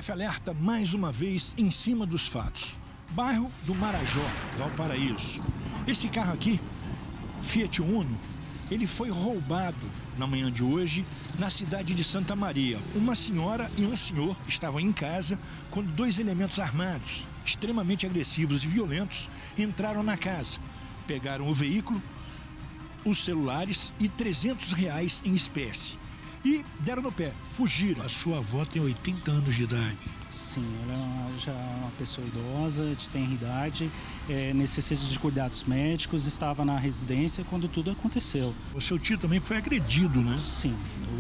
DF alerta mais uma vez em cima dos fatos. Bairro do Marajó, Valparaíso. Esse carro aqui, Fiat Uno, ele foi roubado na manhã de hoje na cidade de Santa Maria. Uma senhora e um senhor estavam em casa quando dois elementos armados, extremamente agressivos e violentos, entraram na casa. Pegaram o veículo, os celulares e R$300 em espécie. E deram no pé, fugiram. A sua avó tem 80 anos de idade. Sim, ela já é uma pessoa idosa, de tenra idade, necessita de cuidados médicos, estava na residência quando tudo aconteceu. O seu tio também foi agredido, né? Sim,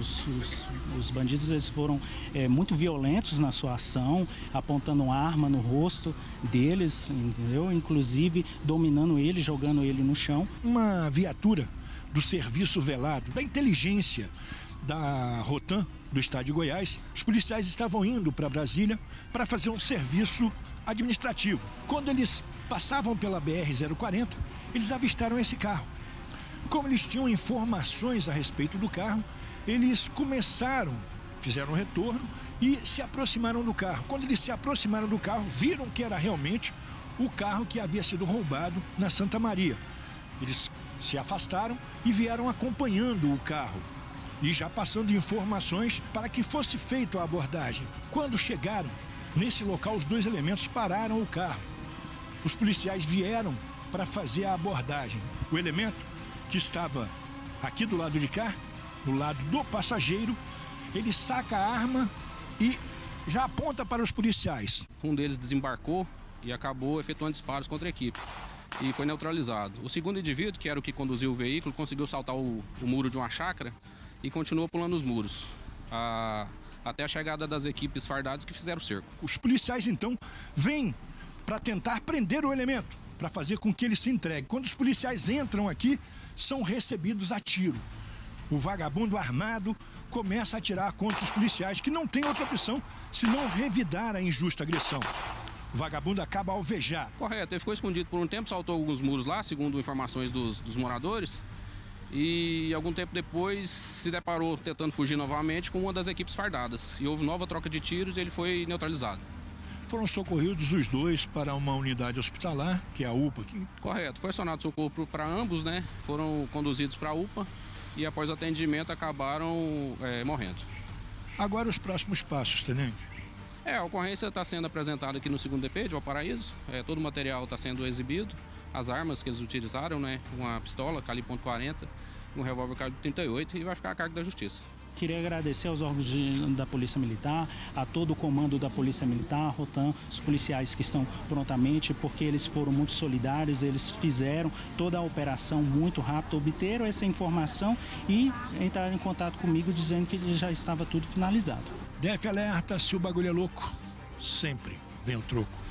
os bandidos eles foram muito violentos na sua ação, apontando uma arma no rosto deles, entendeu? Inclusive dominando ele, jogando ele no chão. Uma viatura do serviço velado, da inteligência da Rotan, do estado de Goiás, os policiais estavam indo para Brasília para fazer um serviço administrativo. Quando eles passavam pela BR-040, eles avistaram esse carro. Como eles tinham informações a respeito do carro, eles fizeram um retorno e se aproximaram do carro. Quando eles se aproximaram do carro, viram que era realmente o carro que havia sido roubado na Santa Maria. Eles se afastaram e vieram acompanhando o carro e já passando informações para que fosse feita a abordagem. Quando chegaram nesse local, os dois elementos pararam o carro. Os policiais vieram para fazer a abordagem. O elemento que estava aqui do lado de cá, do lado do passageiro, ele saca a arma e já aponta para os policiais. Um deles desembarcou e acabou efetuando disparos contra a equipe e foi neutralizado. O segundo indivíduo, que era o que conduziu o veículo, conseguiu saltar o muro de uma chácara e continuou pulando os muros, até a chegada das equipes fardadas que fizeram o cerco. Os policiais, então, vêm para tentar prender o elemento, para fazer com que ele se entregue. Quando os policiais entram aqui, são recebidos a tiro. O vagabundo armado começa a atirar contra os policiais, que não tem outra opção senão revidar a injusta agressão. O vagabundo acaba alvejado. Correto, ele ficou escondido por um tempo, saltou alguns muros lá, segundo informações dos moradores. E algum tempo depois se deparou tentando fugir novamente com uma das equipes fardadas. E houve nova troca de tiros e ele foi neutralizado. Foram socorridos os dois para uma unidade hospitalar, que é a UPA. Correto, foi acionado socorro para ambos, né? Foram conduzidos para a UPA e após o atendimento acabaram morrendo. Agora os próximos passos, tenente? A ocorrência está sendo apresentada aqui no 2º DP de Valparaíso. Todo o material está sendo exibido. As armas que eles utilizaram, né? Uma pistola calibre .40, um revólver calibre 38 e vai ficar a cargo da justiça. Queria agradecer aos órgãos da Polícia Militar, a todo o comando da Polícia Militar, a Rotan, os policiais que estão prontamente, porque eles foram muito solidários, eles fizeram toda a operação muito rápido, obteram essa informação e entraram em contato comigo dizendo que já estava tudo finalizado. DF alerta, se o bagulho é louco, sempre vem o troco.